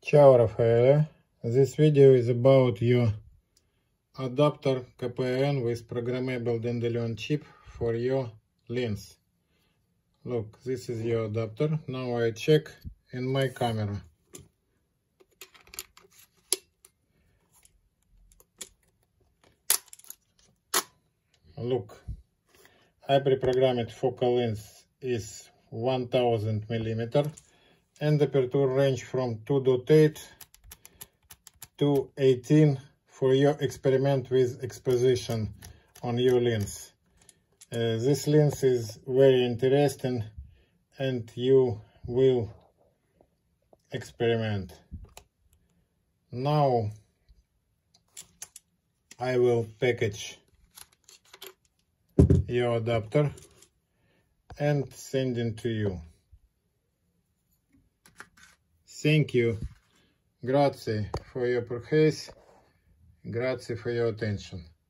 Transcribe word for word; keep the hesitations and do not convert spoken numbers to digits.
Ciao Raffaele, this video is about your adapter K P N with programmable dandelion chip for your lens. Look, this is your adapter. Now I check in my camera. Look, I pre-programmed focal length is one thousand millimeter and aperture range from two point eight to eighteen for your experiment with exposition on your lens. Uh, this lens is very interesting and you will experiment. Now I will package your adapter and send it to you. Thank you. Grazie for your purchase. Grazie for your attention.